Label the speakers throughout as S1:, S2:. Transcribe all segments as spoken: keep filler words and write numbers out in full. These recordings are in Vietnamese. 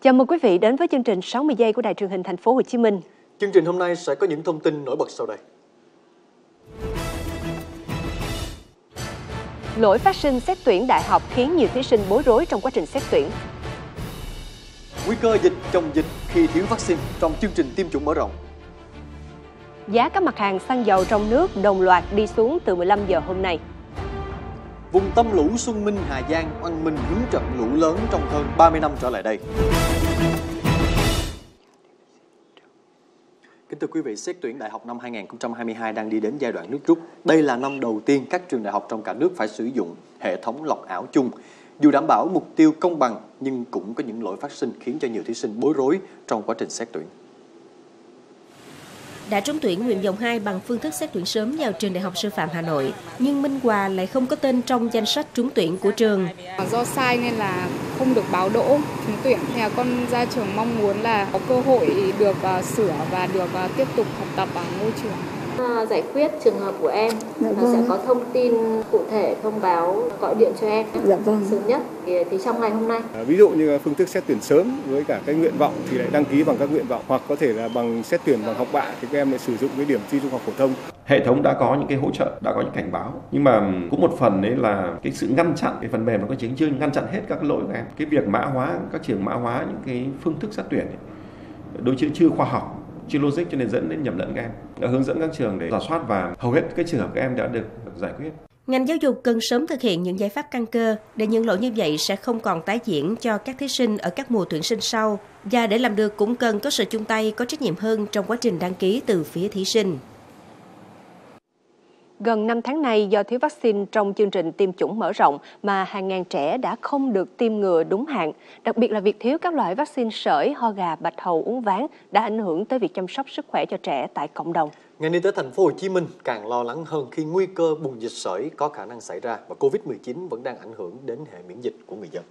S1: Chào mừng quý vị đến với chương trình sáu mươi giây của Đài Truyền hình Thành phố Hồ Chí Minh.
S2: Chương trình hôm nay sẽ có những thông tin nổi bật sau đây.
S1: Lỗi phát sinh xét tuyển đại học khiến nhiều thí sinh bối rối trong quá trình xét tuyển.
S2: Nguy cơ dịch chồng dịch khi thiếu vaccine trong chương trình tiêm chủng mở rộng.
S1: Giá các mặt hàng xăng dầu trong nước đồng loạt đi xuống từ mười lăm giờ hôm nay.
S2: Vùng tâm lũ Xuân Minh, Hà Giang oăn mình hứng trận lũ lớn trong hơn ba mươi năm trở lại đây. Kính thưa quý vị, xét tuyển đại học năm hai nghìn không trăm hai mươi hai đang đi đến giai đoạn nước rút. Đây là năm đầu tiên các trường đại học trong cả nước phải sử dụng hệ thống lọc ảo chung. Dù đảm bảo mục tiêu công bằng, nhưng cũng có những lỗi phát sinh khiến cho nhiều thí sinh bối rối trong quá trình xét tuyển.
S3: Đã trúng tuyển nguyện vọng hai bằng phương thức xét tuyển sớm vào trường Đại học Sư phạm Hà Nội, nhưng Minh Hòa lại không có tên trong danh sách trúng tuyển của trường.
S4: Do sai nên là không được báo đỗ trúng tuyển. Nhà con ra trường mong muốn là có cơ hội được uh, sửa và được uh, tiếp tục học tập ở ngôi trường.
S5: À, giải quyết trường hợp của em, dạ vâng. Sẽ có thông tin cụ thể thông báo gọi điện cho em
S6: dạ vâng.
S5: sớm nhất thì, thì trong ngày hôm nay.
S7: À, ví dụ như phương thức xét tuyển sớm với cả cái nguyện vọng thì lại đăng ký bằng các nguyện vọng, hoặc có thể là bằng xét tuyển bằng học bạ thì các em lại sử dụng cái điểm thi trung học phổ thông.
S8: Hệ thống đã có những cái hỗ trợ, đã có những cảnh báo, nhưng mà cũng một phần đấy là cái sự ngăn chặn, cái phần mềm nó có chính chưa ngăn chặn hết các cái lỗi của em. Cái việc mã hóa, các trường mã hóa những cái phương thức xét tuyển ấy, đôi khi chưa khoa học, chưa logic cho nên dẫn đến nhầm lẫn các em. Đã hướng dẫn các trường để rà soát và hầu hết các trường hợp các em đã được giải quyết.
S3: Ngành giáo dục cần sớm thực hiện những giải pháp căn cơ để những lỗi như vậy sẽ không còn tái diễn cho các thí sinh ở các mùa tuyển sinh sau. Và để làm được cũng cần có sự chung tay, có trách nhiệm hơn trong quá trình đăng ký từ phía thí sinh.
S1: Gần năm tháng nay, do thiếu vaccine trong chương trình tiêm chủng mở rộng mà hàng ngàn trẻ đã không được tiêm ngừa đúng hạn. Đặc biệt là việc thiếu các loại vaccine sởi, ho gà, bạch hầu, uốn ván đã ảnh hưởng tới việc chăm sóc sức khỏe cho trẻ tại cộng đồng.
S2: Ngành y tế Thành phố Hồ Chí Minh càng lo lắng hơn khi nguy cơ bùng dịch sởi có khả năng xảy ra và Covid mười chín vẫn đang ảnh hưởng đến hệ miễn dịch của người dân.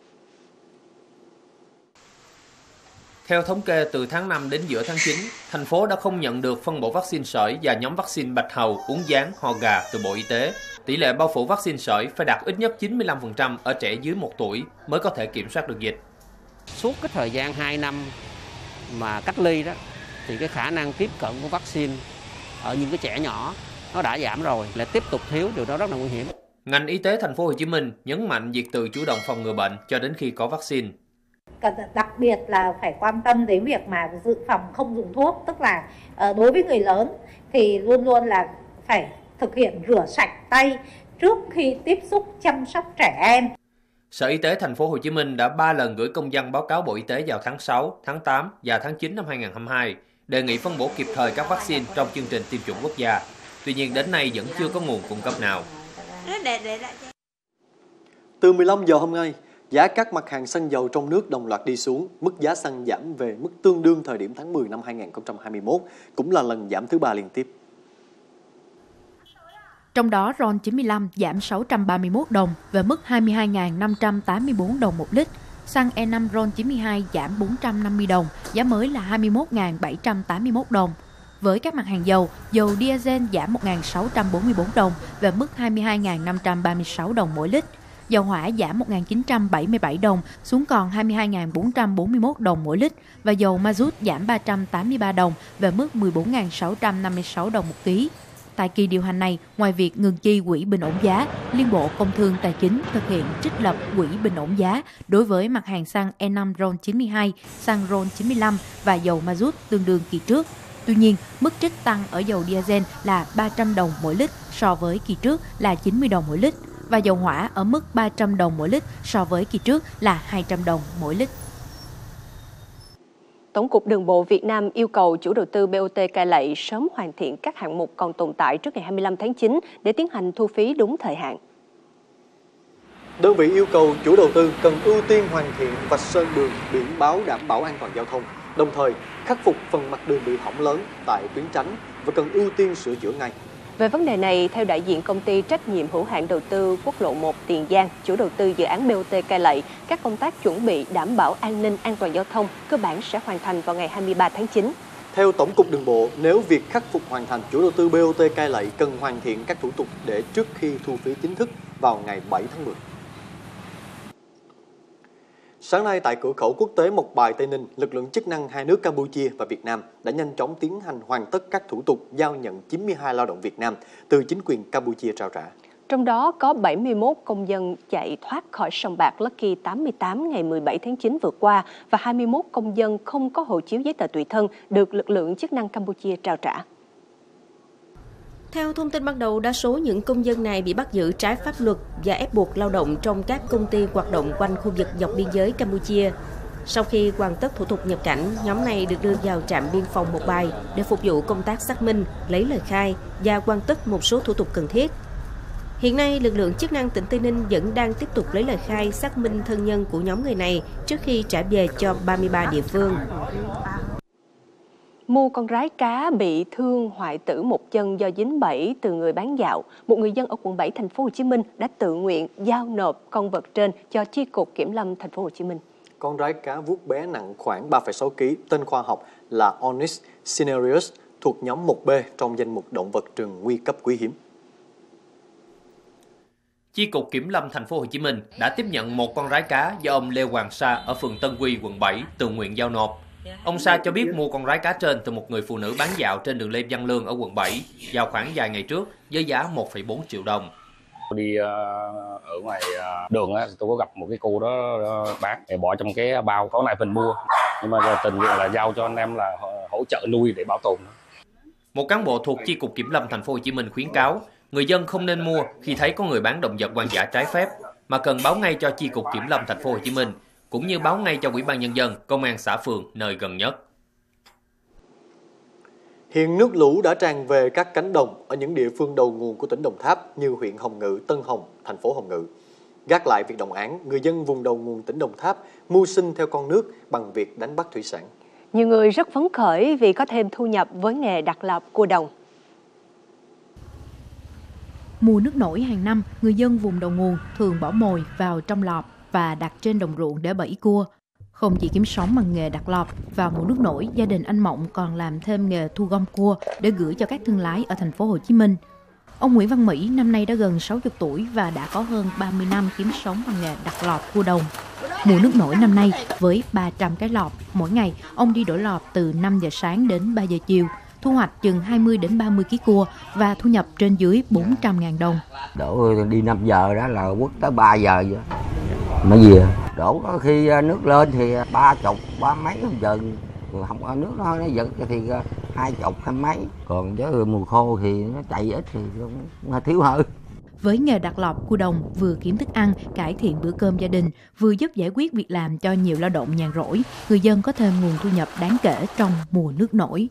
S9: Theo thống kê, từ tháng năm đến giữa tháng chín, thành phố đã không nhận được phân bổ vaccine sởi và nhóm vaccine bạch hầu, uốn ván, ho gà từ Bộ Y tế. Tỷ lệ bao phủ vaccine sởi phải đạt ít nhất chín mươi lăm phần trăm ở trẻ dưới một tuổi mới có thể kiểm soát được dịch.
S10: Suốt cái thời gian hai năm mà cách ly đó, thì cái khả năng tiếp cận của vaccine ở những cái trẻ nhỏ nó đã giảm rồi, lại tiếp tục thiếu, điều đó rất là nguy hiểm.
S9: Ngành y tế Thành phố Hồ Chí Minh nhấn mạnh việc tự chủ động phòng ngừa bệnh cho đến khi có vaccine.
S11: Đặc biệt là phải quan tâm đến việc mà dự phòng không dùng thuốc, tức là đối với người lớn thì luôn luôn là phải thực hiện rửa sạch tay trước khi tiếp xúc chăm sóc trẻ em.
S9: Sở Y tế Thành phố Hồ Chí Minh đã ba lần gửi công văn báo cáo Bộ Y tế vào tháng sáu, tháng tám và tháng chín năm hai nghìn không trăm hai mươi hai, đề nghị phân bổ kịp thời các vaccine trong chương trình tiêm chủng quốc gia. Tuy nhiên đến nay vẫn chưa có nguồn cung cấp nào.
S2: Từ mười lăm giờ hôm nay, giá các mặt hàng xăng dầu trong nước đồng loạt đi xuống, mức giá xăng giảm về mức tương đương thời điểm tháng mười năm hai nghìn không trăm hai mươi mốt, cũng là lần giảm thứ ba liên tiếp.
S12: Trong đó RON chín mươi lăm giảm sáu trăm ba mươi mốt đồng về mức hai mươi hai nghìn năm trăm tám mươi tư đồng một lít, xăng E năm RON chín mươi hai giảm bốn trăm năm mươi đồng, giá mới là hai mươi mốt nghìn bảy trăm tám mươi mốt đồng. Với các mặt hàng dầu, dầu diesel giảm một nghìn sáu trăm bốn mươi tư đồng về mức hai mươi hai nghìn năm trăm ba mươi sáu đồng mỗi lít. Dầu hỏa giảm một nghìn chín trăm bảy mươi bảy đồng xuống còn hai mươi hai nghìn bốn trăm bốn mươi mốt đồng mỗi lít và dầu ma rút giảm ba trăm tám mươi ba đồng về mức mười bốn nghìn sáu trăm năm mươi sáu đồng một ký. Tại kỳ điều hành này, ngoài việc ngừng chi quỹ bình ổn giá, Liên Bộ Công Thương Tài chính thực hiện trích lập quỹ bình ổn giá đối với mặt hàng xăng E năm RON chín mươi hai, xăng RON chín mươi lăm và dầu ma rút tương đương kỳ trước. Tuy nhiên, mức trích tăng ở dầu diesel là ba trăm đồng mỗi lít so với kỳ trước là chín mươi đồng mỗi lít và dầu hỏa ở mức ba trăm đồng mỗi lít so với kỳ trước là hai trăm đồng mỗi lít.
S1: Tổng cục Đường bộ Việt Nam yêu cầu chủ đầu tư bê o tê Cai Lậy sớm hoàn thiện các hạng mục còn tồn tại trước ngày hai mươi lăm tháng chín để tiến hành thu phí đúng thời hạn.
S2: Đơn vị yêu cầu chủ đầu tư cần ưu tiên hoàn thiện vạch sơn đường, biển báo đảm bảo an toàn giao thông, đồng thời khắc phục phần mặt đường bị hỏng lớn tại tuyến tránh và cần ưu tiên sửa chữa ngay.
S1: Về vấn đề này, theo đại diện công ty trách nhiệm hữu hạn đầu tư quốc lộ một Tiền Giang, chủ đầu tư dự án bê o tê Cai Lậy, các công tác chuẩn bị đảm bảo an ninh an toàn giao thông cơ bản sẽ hoàn thành vào ngày hai mươi ba tháng chín.
S2: Theo Tổng cục Đường bộ, nếu việc khắc phục hoàn thành, chủ đầu tư bê o tê Cai Lậy cần hoàn thiện các thủ tục để trước khi thu phí chính thức vào ngày bảy tháng mười. Sáng nay tại cửa khẩu quốc tế Mộc Bài, Tây Ninh, lực lượng chức năng hai nước Campuchia và Việt Nam đã nhanh chóng tiến hành hoàn tất các thủ tục giao nhận chín mươi hai lao động Việt Nam từ chính quyền Campuchia trao trả.
S1: Trong đó có bảy mươi mốt công dân chạy thoát khỏi sòng bạc Lucky tám mươi tám ngày mười bảy tháng chín vừa qua và hai mươi mốt công dân không có hộ chiếu giấy tờ tùy thân được lực lượng chức năng Campuchia trao trả.
S3: Theo thông tin ban đầu, đa số những công dân này bị bắt giữ trái pháp luật và ép buộc lao động trong các công ty hoạt động quanh khu vực dọc biên giới Campuchia. Sau khi hoàn tất thủ tục nhập cảnh, nhóm này được đưa vào trạm biên phòng Mộc Bài để phục vụ công tác xác minh, lấy lời khai và hoàn tất một số thủ tục cần thiết. Hiện nay, lực lượng chức năng tỉnh Tây Ninh vẫn đang tiếp tục lấy lời khai xác minh thân nhân của nhóm người này trước khi trả về cho ba mươi ba địa phương.
S1: Mua con rái cá bị thương hoại tử một chân do dính bẫy từ người bán dạo, một người dân ở quận bảy thành phố Hồ Chí Minh đã tự nguyện giao nộp con vật trên cho chi cục kiểm lâm thành phố Hồ Chí Minh.
S2: Con rái cá vuốt bé nặng khoảng ba phẩy sáu ki lô gam, tên khoa học là Ornis cinereus, thuộc nhóm một B trong danh mục động vật rừng nguy cấp quý hiếm.
S9: Chi cục Kiểm lâm thành phố Hồ Chí Minh đã tiếp nhận một con rái cá do ông Lê Hoàng Sa ở phường Tân Quy, quận bảy tự nguyện giao nộp. Ông Sa cho biết mua con rái cá trên từ một người phụ nữ bán dạo trên đường Lê Văn Lương ở quận bảy vào khoảng vài ngày trước với giá một phẩy bốn triệu đồng.
S6: Đi ở ngoài đường á, tôi có gặp một cái cô đó bán để bỏ trong cái bao, có này phần mua, nhưng mà tình nguyện là giao cho anh em là hỗ trợ nuôi để bảo tồn.
S9: Một cán bộ thuộc Chi cục Kiểm lâm thành phố Hồ Chí Minh khuyến cáo người dân không nên mua khi thấy có người bán động vật hoang dã trái phép, mà cần báo ngay cho Chi cục Kiểm lâm thành phố Hồ Chí Minh cũng như báo ngay cho Ủy ban nhân dân, công an xã phường nơi gần nhất.
S2: Hiện nước lũ đã tràn về các cánh đồng ở những địa phương đầu nguồn của tỉnh Đồng Tháp như huyện Hồng Ngự, Tân Hồng, thành phố Hồng Ngự. Gác lại việc đồng áng, người dân vùng đầu nguồn tỉnh Đồng Tháp mưu sinh theo con nước bằng việc đánh bắt thủy sản.
S1: Nhiều người rất phấn khởi vì có thêm thu nhập với nghề đặt lợp cua đồng.
S12: Mùa nước nổi hàng năm, người dân vùng đầu nguồn thường bỏ mồi vào trong lọp và đặt trên đồng ruộng để bẫy cua. Không chỉ kiếm sống bằng nghề đặt lọp, vào mùa nước nổi, gia đình anh Mộng còn làm thêm nghề thu gom cua để gửi cho các thương lái ở thành phố Hồ Chí Minh. Ông Nguyễn Văn Mỹ năm nay đã gần sáu mươi tuổi và đã có hơn ba mươi năm kiếm sống bằng nghề đặt lọp cua đồng. Mùa nước nổi năm nay với ba trăm cái lọp, mỗi ngày ông đi đổi lọp từ năm giờ sáng đến ba giờ chiều, thu hoạch chừng hai mươi đến ba mươi ki lô gam cua và thu nhập trên dưới bốn trăm nghìn đồng.
S13: Đổ đi năm giờ đó là quất tới ba giờ vậy. Mà gì đổ có khi nước lên thì ba chục, ba mấy giờ, không có nước nó nó giật thì hai chục, hai mấy. Còn chứ mùa khô thì nó chạy ít thì nó thiếu hơn.
S12: Với nghề đặt lọp cua đồng vừa kiếm thức ăn, cải thiện bữa cơm gia đình, vừa giúp giải quyết việc làm cho nhiều lao động nhàn rỗi, người dân có thêm nguồn thu nhập đáng kể trong mùa nước nổi.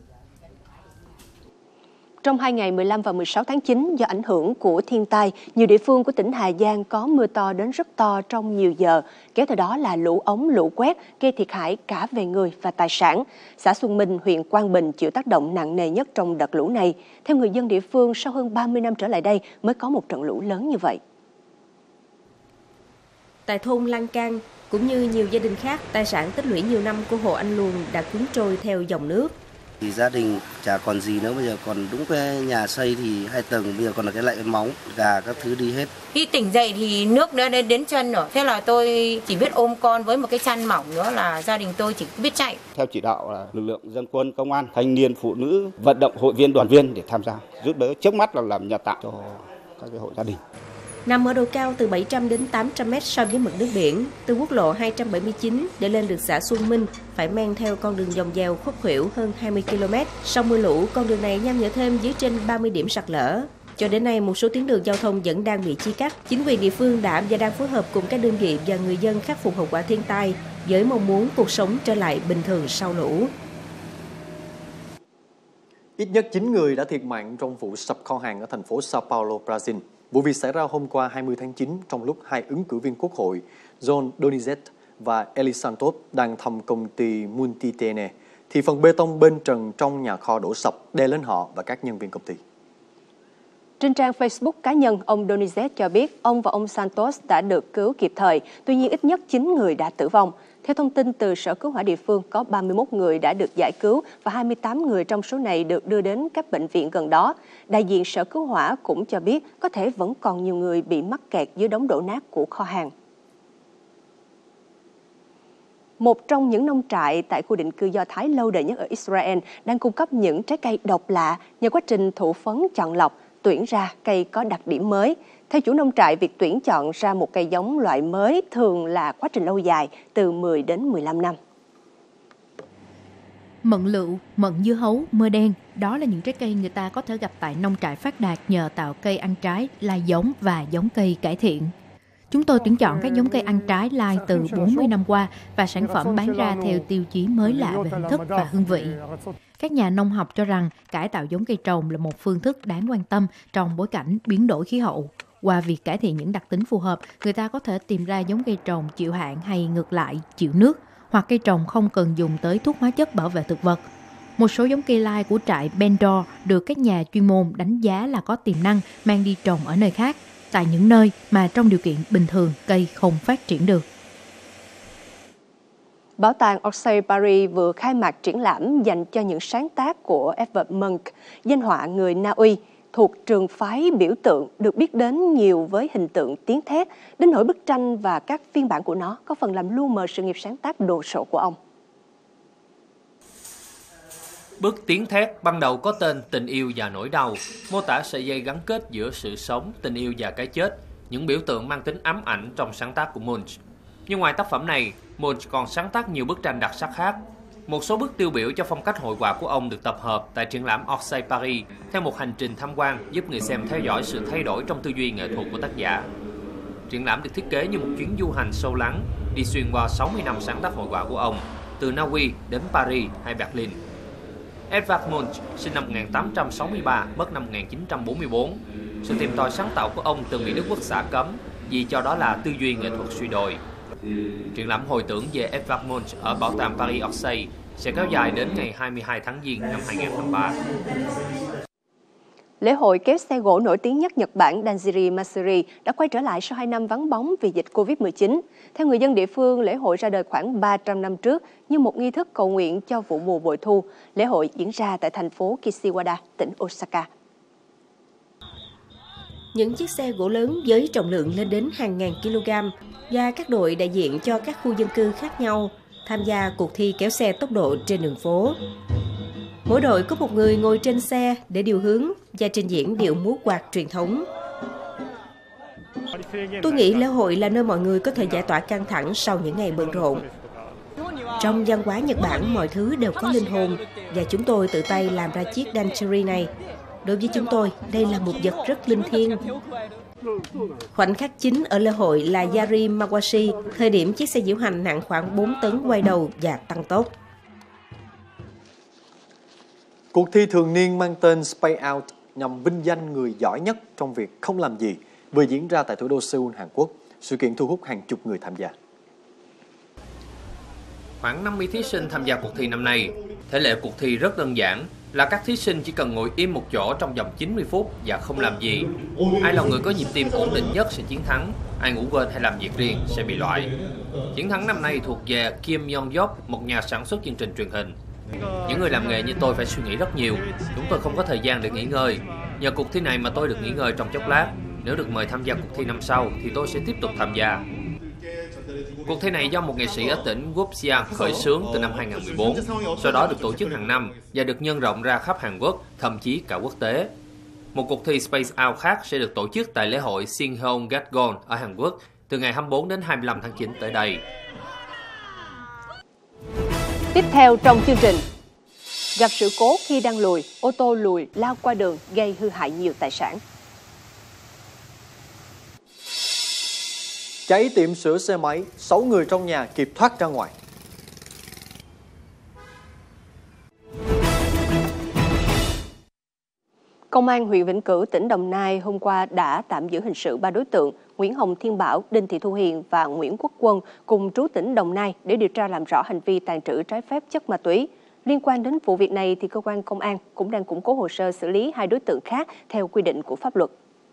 S1: Trong hai ngày mười lăm và mười sáu tháng chín, do ảnh hưởng của thiên tai, nhiều địa phương của tỉnh Hà Giang có mưa to đến rất to trong nhiều giờ, kéo theo đó là lũ ống, lũ quét, gây thiệt hại cả về người và tài sản. Xã Xuân Minh, huyện Quang Bình chịu tác động nặng nề nhất trong đợt lũ này. Theo người dân địa phương, sau hơn ba mươi năm trở lại đây mới có một trận lũ lớn như vậy.
S3: Tại thôn Lan Can, cũng như nhiều gia đình khác, tài sản tích lũy nhiều năm của hộ anh Luồng đã cuốn trôi theo dòng nước.
S14: Thì gia đình chả còn gì nữa, bây giờ còn đúng cái nhà xây thì hai tầng, bây giờ còn là cái lại cái móng, gà các thứ đi hết.
S15: Khi tỉnh dậy thì nước đã đến chân rồi, thế là tôi chỉ biết ôm con với một cái chăn mỏng nữa là gia đình tôi chỉ biết chạy.
S16: Theo chỉ đạo là lực lượng dân quân, công an, thanh niên, phụ nữ, vận động hội viên, đoàn viên để tham gia, giúp đỡ trước mắt là làm nhà tạm cho các cái hộ gia đình.
S3: Nằm ở độ cao từ bảy trăm đến tám trăm mét so với mực nước biển, từ quốc lộ hai trăm bảy mươi chín để lên được xã Xuân Minh phải men theo con đường dòng dèo khúc khuỷu hơn hai mươi ki lô mét. Sau mưa lũ, con đường này nham nhở thêm dưới trên ba mươi điểm sạt lở. Cho đến nay, một số tuyến đường giao thông vẫn đang bị chia cắt. Chính quyền địa phương đã và đang phối hợp cùng các đơn vị và người dân khắc phục hậu quả thiên tai với mong muốn cuộc sống trở lại bình thường sau lũ.
S2: Ít nhất chín người đã thiệt mạng trong vụ sập kho hàng ở thành phố Sao Paulo, Brazil. Vụ việc xảy ra hôm qua hai mươi tháng chín trong lúc hai ứng cử viên quốc hội John Donizete và Eli Santos đang thăm công ty Multitene, thì phần bê tông bên trần trong nhà kho đổ sập đè lên họ và các nhân viên công ty.
S1: Trên trang Facebook cá nhân, ông Donizete cho biết ông và ông Santos đã được cứu kịp thời, tuy nhiên ít nhất chín người đã tử vong. Theo thông tin từ Sở Cứu hỏa địa phương, có ba mươi mốt người đã được giải cứu và hai mươi tám người trong số này được đưa đến các bệnh viện gần đó. Đại diện Sở Cứu hỏa cũng cho biết có thể vẫn còn nhiều người bị mắc kẹt dưới đống đổ nát của kho hàng. một trong những nông trại tại khu định cư Do Thái lâu đời nhất ở Israel, đang cung cấp những trái cây độc lạ nhờ quá trình thụ phấn chọn lọc, tuyển ra cây có đặc điểm mới. Theo chủ nông trại, việc tuyển chọn ra một cây giống loại mới thường là quá trình lâu dài, từ mười đến mười lăm năm.
S12: Mận lựu, mận dưa hấu, mơ đen, đó là những trái cây người ta có thể gặp tại nông trại phát đạt nhờ tạo cây ăn trái, lai giống và giống cây cải thiện. Chúng tôi tuyển chọn các giống cây ăn trái lai từ bốn mươi năm qua và sản phẩm bán ra theo tiêu chí mới lạ về hình thức và hương vị. Các nhà nông học cho rằng cải tạo giống cây trồng là một phương thức đáng quan tâm trong bối cảnh biến đổi khí hậu. Qua việc cải thiện những đặc tính phù hợp, người ta có thể tìm ra giống cây trồng chịu hạn hay ngược lại chịu nước, hoặc cây trồng không cần dùng tới thuốc hóa chất bảo vệ thực vật. Một số giống cây lai của trại Bendor được các nhà chuyên môn đánh giá là có tiềm năng mang đi trồng ở nơi khác, tại những nơi mà trong điều kiện bình thường cây không phát triển được.
S1: Bảo tàng Orsay Paris vừa khai mạc triển lãm dành cho những sáng tác của Edvard Munch, danh họa người Na Uy, thuộc trường phái biểu tượng được biết đến nhiều với hình tượng tiếng thét, đến nỗi bức tranh và các phiên bản của nó có phần làm lu mờ sự nghiệp sáng tác đồ sộ của ông.
S9: Bức Tiếng Thét ban đầu có tên Tình yêu và nỗi đau, mô tả sợi dây gắn kết giữa sự sống, tình yêu và cái chết, những biểu tượng mang tính ám ảnh trong sáng tác của Munch. Nhưng ngoài tác phẩm này, Munch còn sáng tác nhiều bức tranh đặc sắc khác. Một số bức tiêu biểu cho phong cách hội họa của ông được tập hợp tại triển lãm Orsay Paris theo một hành trình tham quan giúp người xem theo dõi sự thay đổi trong tư duy nghệ thuật của tác giả. Triển lãm được thiết kế như một chuyến du hành sâu lắng, đi xuyên qua sáu mươi năm sáng tác hội họa của ông, từ Na Uy đến Paris hay Berlin. Edvard Munch sinh năm một nghìn tám trăm sáu mươi ba, mất năm một nghìn chín trăm bốn mươi tư. Sự tìm tòi sáng tạo của ông từng bị Đức Quốc xã cấm vì cho đó là tư duy nghệ thuật suy đồi. Triển lãm hồi tưởng về Edvard Munch ở Bảo tàng Paris Orsay sẽ kéo dài đến ngày hai mươi hai tháng Giêng năm hai nghìn không trăm lẻ ba.
S1: Lễ hội kéo xe gỗ nổi tiếng nhất Nhật Bản Danziri Matsuri đã quay trở lại sau hai năm vắng bóng vì dịch Covid mười chín. Theo người dân địa phương, lễ hội ra đời khoảng ba trăm năm trước như một nghi thức cầu nguyện cho vụ mùa bội thu. Lễ hội diễn ra tại thành phố Kishiwada, tỉnh Osaka.
S3: Những chiếc xe gỗ lớn với trọng lượng lên đến hàng ngàn kg và các đội đại diện cho các khu dân cư khác nhau tham gia cuộc thi kéo xe tốc độ trên đường phố. Mỗi đội có một người ngồi trên xe để điều hướng và trình diễn điệu múa quạt truyền thống. Tôi nghĩ lễ hội là nơi mọi người có thể giải tỏa căng thẳng sau những ngày bận rộn. Trong văn hóa Nhật Bản, mọi thứ đều có linh hồn và chúng tôi tự tay làm ra chiếc Danziri này. Đối với chúng tôi, đây là một vật rất linh thiêng. Khoảnh khắc chính ở lễ hội là Yari Mawashi, thời điểm chiếc xe diễu hành nặng khoảng bốn tấn quay đầu và tăng tốc.
S2: Cuộc thi thường niên mang tên Space Out nhằm vinh danh người giỏi nhất trong việc không làm gì vừa diễn ra tại thủ đô Seoul, Hàn Quốc. Sự kiện thu hút hàng chục người tham gia.
S9: Khoảng năm mươi thí sinh tham gia cuộc thi năm nay. Thể lệ cuộc thi rất đơn giản, là các thí sinh chỉ cần ngồi im một chỗ trong vòng chín mươi phút và không làm gì. Ai là người có nhịp tim ổn định nhất sẽ chiến thắng, ai ngủ quên hay làm việc riêng sẽ bị loại. Chiến thắng năm nay thuộc về Kim Yong-yeop, một nhà sản xuất chương trình truyền hình. Những người làm nghề như tôi phải suy nghĩ rất nhiều, chúng tôi không có thời gian để nghỉ ngơi. Nhờ cuộc thi này mà tôi được nghỉ ngơi trong chốc lát. Nếu được mời tham gia cuộc thi năm sau thì tôi sẽ tiếp tục tham gia. Cuộc thi này do một nghệ sĩ ở tỉnh Gyeongsang khởi xướng từ năm hai nghìn không trăm mười bốn, sau đó được tổ chức hàng năm và được nhân rộng ra khắp Hàn Quốc, thậm chí cả quốc tế. Một cuộc thi Space Out khác sẽ được tổ chức tại lễ hội Sincheon Gakgon ở Hàn Quốc từ ngày hai mươi tư đến hai mươi lăm tháng chín tới đây.
S1: Tiếp theo trong chương trình, gặp sự cố khi đang lùi, ô tô lùi lao qua đường gây hư hại nhiều tài sản.
S2: Cháy tiệm sửa xe máy, sáu người trong nhà kịp thoát ra ngoài.
S1: Công an huyện Vĩnh Cửu, tỉnh Đồng Nai hôm qua đã tạm giữ hình sự ba đối tượng Nguyễn Hồng Thiên Bảo, Đinh Thị Thu Hiền và Nguyễn Quốc Quân cùng trú tỉnh Đồng Nai để điều tra làm rõ hành vi tàng trữ trái phép chất ma túy. Liên quan đến vụ việc này, thì cơ quan công an cũng đang củng cố hồ sơ xử lý hai đối tượng khác theo quy định của pháp luật.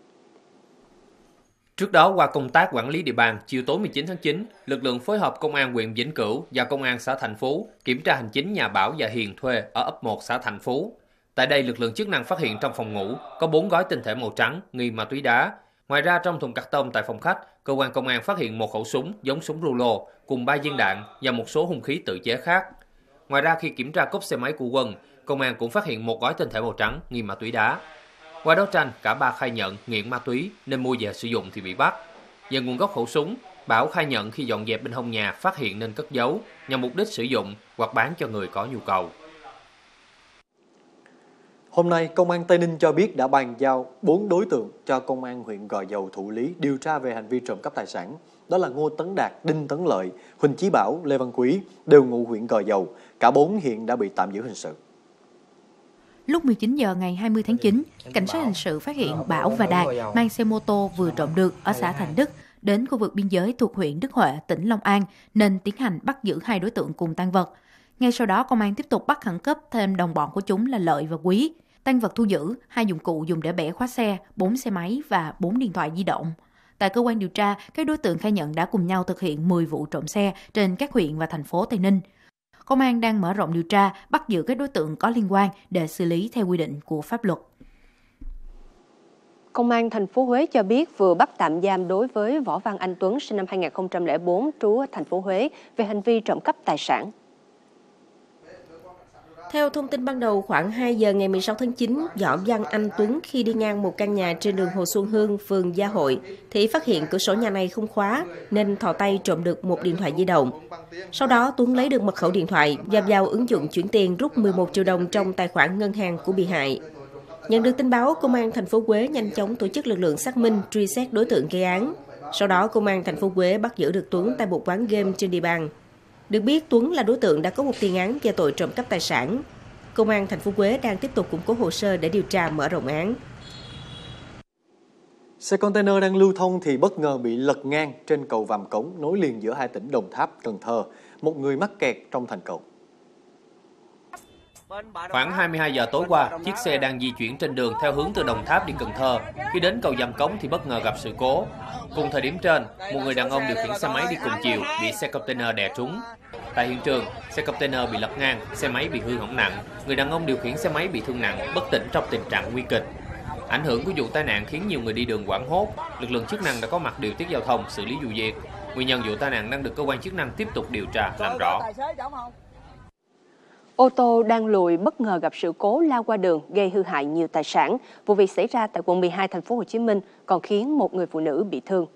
S9: Trước đó, qua công tác quản lý địa bàn, chiều tối mười chín tháng chín, lực lượng phối hợp công an huyện Vĩnh Cửu và công an xã Thạnh Phú kiểm tra hành chính nhà Bảo và Hiền thuê ở ấp một xã Thạnh Phú. Tại đây, lực lượng chức năng phát hiện trong phòng ngủ có bốn gói tinh thể màu trắng nghi ma túy đá. Ngoài ra, trong thùng cắt tông tại phòng khách, cơ cơ quan công an phát hiện một khẩu súng giống súng rulo cùng ba viên đạn và một số hung khí tự chế khác. Ngoài ra, khi kiểm tra cốp xe máy của Quân, công an cũng phát hiện một gói tinh thể màu trắng nghi ma túy đá. Qua đấu tranh, cả ba khai nhận nghiện ma túy nên mua về sử dụng thì bị bắt. Về nguồn gốc khẩu súng, Bảo khai nhận khi dọn dẹp bên hông nhà phát hiện nên cất giấu nhằm mục đích sử dụng hoặc bán cho người có nhu cầu.
S2: Hôm nay, Công an Tây Ninh cho biết đã bàn giao bốn đối tượng cho Công an huyện Gò Dầu thụ lý điều tra về hành vi trộm cắp tài sản. Đó là Ngô Tấn Đạt, Đinh Tấn Lợi, Huỳnh Chí Bảo, Lê Văn Quý, đều ngụ huyện Gò Dầu. Cả bốn hiện đã bị tạm giữ hình sự.
S12: Lúc mười chín giờ ngày hai mươi tháng chín, cảnh sát hình sự phát hiện Bảo và Đạt mang xe mô tô vừa trộm được ở xã Thành Đức đến khu vực biên giới thuộc huyện Đức Huệ, tỉnh Long An nên tiến hành bắt giữ hai đối tượng cùng tang vật. Ngay sau đó, công an tiếp tục bắt khẩn cấp thêm đồng bọn của chúng là Lợi và Quý. Tang vật thu giữ hai dụng cụ dùng để bẻ khóa xe, bốn xe máy và bốn điện thoại di động. Tại cơ quan điều tra, các đối tượng khai nhận đã cùng nhau thực hiện mười vụ trộm xe trên các huyện và thành phố Tây Ninh. Công an đang mở rộng điều tra, bắt giữ các đối tượng có liên quan để xử lý theo quy định của pháp luật.
S1: Công an thành phố Huế cho biết vừa bắt tạm giam đối với Võ Văn Anh Tuấn sinh năm hai nghìn không trăm lẻ bốn, trú ở thành phố Huế về hành vi trộm cắp tài sản.
S3: Theo thông tin ban đầu, khoảng hai giờ ngày mười sáu tháng chín, Võ Văn Anh Tuấn khi đi ngang một căn nhà trên đường Hồ Xuân Hương, phường Gia Hội, thì phát hiện cửa sổ nhà này không khóa nên thò tay trộm được một điện thoại di động. Sau đó, Tuấn lấy được mật khẩu điện thoại và vào ứng dụng chuyển tiền rút mười một triệu đồng trong tài khoản ngân hàng của bị hại. Nhận được tin báo, Công an thành phố Huế nhanh chóng tổ chức lực lượng xác minh, truy xét đối tượng gây án. Sau đó, Công an thành phố Huế bắt giữ được Tuấn tại một quán game trên địa bàn. Được biết, Tuấn là đối tượng đã có một tiền án về tội trộm cắp tài sản. Công an thành phố Huế đang tiếp tục củng cố hồ sơ để điều tra mở rộng án.
S2: Xe container đang lưu thông thì bất ngờ bị lật ngang trên cầu Vàm Cống nối liền giữa hai tỉnh Đồng Tháp, Cần Thơ. Một người mắc kẹt trong thành cầu.
S9: Khoảng hai mươi hai giờ tối qua, chiếc xe đang di chuyển trên đường theo hướng từ Đồng Tháp đi Cần Thơ. Khi đến cầu Vàm Cống thì bất ngờ gặp sự cố. Cùng thời điểm trên, một người đàn ông điều khiển xe máy đi cùng chiều bị xe container đè trúng. Tại hiện trường, xe container bị lật ngang, xe máy bị hư hỏng nặng. Người đàn ông điều khiển xe máy bị thương nặng, bất tỉnh trong tình trạng nguy kịch. Ảnh hưởng của vụ tai nạn khiến nhiều người đi đường hoảng hốt. Lực lượng chức năng đã có mặt điều tiết giao thông, xử lý vụ việc. Nguyên nhân vụ tai nạn đang được cơ quan chức năng tiếp tục điều tra làm rõ.
S1: Ô tô đang lùi bất ngờ gặp sự cố lao qua đường gây hư hại nhiều tài sản. Vụ việc xảy ra tại quận mười hai thành phố Hồ Chí Minh còn khiến một người phụ nữ bị thương.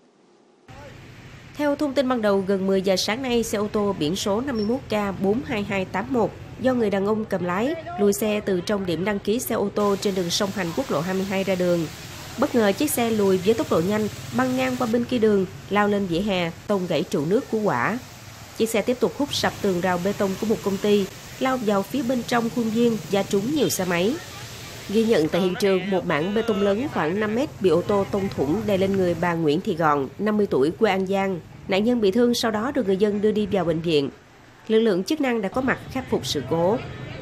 S3: Theo thông tin ban đầu, gần mười giờ sáng nay, xe ô tô biển số năm mươi mốt K bốn hai hai tám một do người đàn ông cầm lái lùi xe từ trong điểm đăng ký xe ô tô trên đường song hành quốc lộ hai mươi hai ra đường. Bất ngờ chiếc xe lùi với tốc độ nhanh, băng ngang qua bên kia đường, lao lên vỉa hè, tông gãy trụ nước của quả. Chiếc xe tiếp tục hút sập tường rào bê tông của một công ty, lao vào phía bên trong khuôn viên và trúng nhiều xe máy. Ghi nhận tại hiện trường, một mảng bê tông lớn khoảng năm mét bị ô tô tông thủng đè lên người bà Nguyễn Thị Gòn, năm mươi tuổi, quê An Giang. Nạn nhân bị thương sau đó được người dân đưa đi vào bệnh viện. Lực lượng chức năng đã có mặt khắc phục sự cố.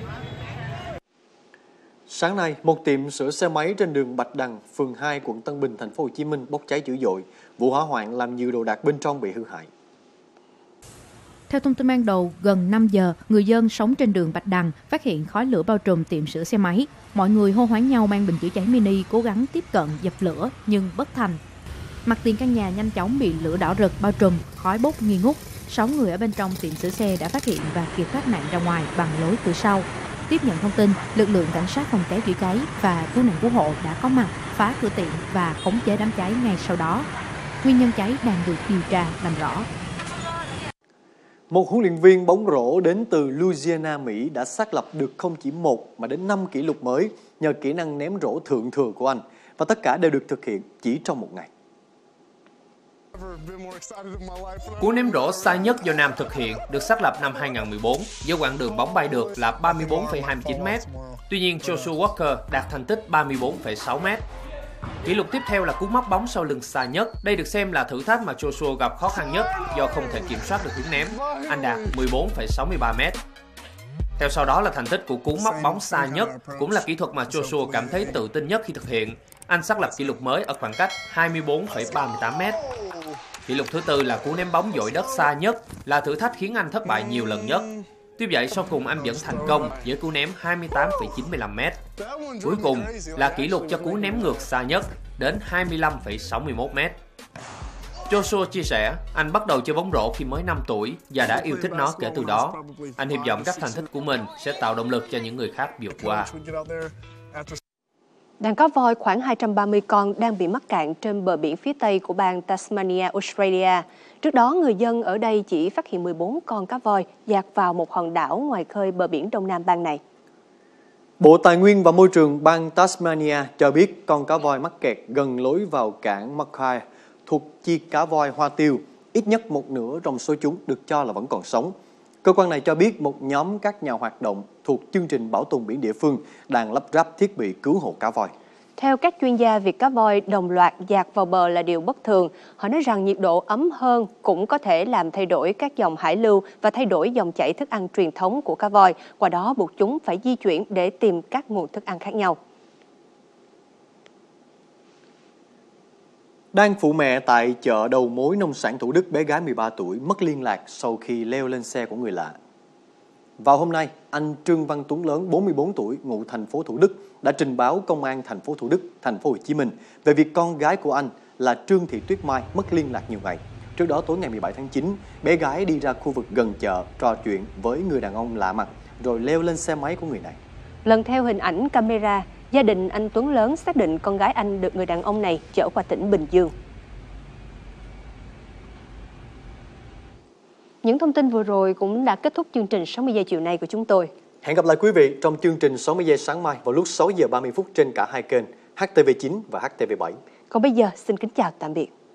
S2: Sáng nay, một tiệm sửa xe máy trên đường Bạch Đằng, phường hai, quận Tân Bình, thành phố Hồ Chí Minh bốc cháy dữ dội. Vụ hỏa hoạn làm nhiều đồ đạc bên trong bị hư hại.
S12: Theo thông tin ban đầu, gần năm giờ, người dân sống trên đường Bạch Đằng phát hiện khói lửa bao trùm tiệm sửa xe máy. Mọi người hô hoán nhau mang bình chữa cháy mini cố gắng tiếp cận dập lửa nhưng bất thành. Mặt tiền căn nhà nhanh chóng bị lửa đỏ rực bao trùm, khói bốc nghi ngút. Sáu người ở bên trong tiệm sửa xe đã phát hiện và kịp thoát nạn ra ngoài bằng lối cửa sau. Tiếp nhận thông tin, lực lượng cảnh sát phòng cháy chữa cháy và cứu nạn cứu hộ đã có mặt phá cửa tiệm và khống chế đám cháy ngay sau đó. Nguyên nhân cháy đang được điều tra làm rõ.
S2: Một huấn luyện viên bóng rổ đến từ Louisiana, Mỹ đã xác lập được không chỉ một mà đến năm kỷ lục mới nhờ kỹ năng ném rổ thượng thừa của anh, và tất cả đều được thực hiện chỉ trong một ngày.
S9: Cú ném rổ xa nhất do nam thực hiện được xác lập năm hai nghìn không trăm mười bốn với quãng đường bóng bay được là ba mươi bốn phẩy hai mươi chín mét. Tuy nhiên, Joshua Walker đạt thành tích ba mươi bốn phẩy sáu mét. Kỷ lục tiếp theo là cú móc bóng sau lưng xa nhất. Đây được xem là thử thách mà Joshua gặp khó khăn nhất do không thể kiểm soát được hướng ném. Anh đạt mười bốn phẩy sáu mươi ba mét. Theo sau đó là thành tích của cú móc bóng xa nhất, cũng là kỹ thuật mà Joshua cảm thấy tự tin nhất khi thực hiện. Anh xác lập kỷ lục mới ở khoảng cách hai mươi bốn phẩy ba mươi tám mét. Kỷ lục thứ tư là cú ném bóng dội đất xa nhất, là thử thách khiến anh thất bại nhiều lần nhất. Tuy vậy, sau cùng anh vẫn thành công với cú ném hai mươi tám phẩy chín mươi lăm mét. Cuối cùng là kỷ lục cho cú ném ngược xa nhất đến hai mươi lăm phẩy sáu mươi mốt mét. Joshua chia sẻ, anh bắt đầu chơi bóng rổ khi mới năm tuổi và đã yêu thích nó kể từ đó. Anh hy vọng các thành tích của mình sẽ tạo động lực cho những người khác vượt qua.
S1: Đàn cá voi khoảng hai trăm ba mươi con đang bị mắc cạn trên bờ biển phía tây của bang Tasmania, Australia. Trước đó, người dân ở đây chỉ phát hiện mười bốn con cá voi dạt vào một hòn đảo ngoài khơi bờ biển đông nam bang này.
S2: Bộ Tài nguyên và Môi trường bang Tasmania cho biết con cá voi mắc kẹt gần lối vào cảng Mackay thuộc chi cá voi Hoa Tiêu. Ít nhất một nửa trong số chúng được cho là vẫn còn sống. Cơ quan này cho biết một nhóm các nhà hoạt động thuộc chương trình bảo tồn biển địa phương đang lắp ráp thiết bị cứu hộ cá voi.
S1: Theo các chuyên gia, việc cá voi đồng loạt dạt vào bờ là điều bất thường. Họ nói rằng nhiệt độ ấm hơn cũng có thể làm thay đổi các dòng hải lưu và thay đổi dòng chảy thức ăn truyền thống của cá voi, qua đó buộc chúng phải di chuyển để tìm các nguồn thức ăn khác nhau.
S2: Đang phụ mẹ tại chợ đầu mối nông sản Thủ Đức, bé gái mười ba tuổi mất liên lạc sau khi leo lên xe của người lạ. Vào hôm nay, anh Trương Văn Tuấn Lớn, bốn mươi bốn tuổi, ngụ thành phố Thủ Đức, đã trình báo công an thành phố Thủ Đức, thành phố Hồ Chí Minh về việc con gái của anh là Trương Thị Tuyết Mai mất liên lạc nhiều ngày. Trước đó, tối ngày mười bảy tháng chín, bé gái đi ra khu vực gần chợ trò chuyện với người đàn ông lạ mặt rồi leo lên xe máy của người này.
S1: Lần theo hình ảnh camera, gia đình anh Tuấn Lớn xác định con gái anh được người đàn ông này chở qua tỉnh Bình Dương. Những thông tin vừa rồi cũng đã kết thúc chương trình sáu mươi giây chiều nay của chúng tôi.
S2: Hẹn gặp lại quý vị trong chương trình sáu mươi giây sáng mai vào lúc sáu giờ ba mươi phút trên cả hai kênh H T V chín và H T V bảy.
S1: Còn bây giờ, xin kính chào tạm biệt.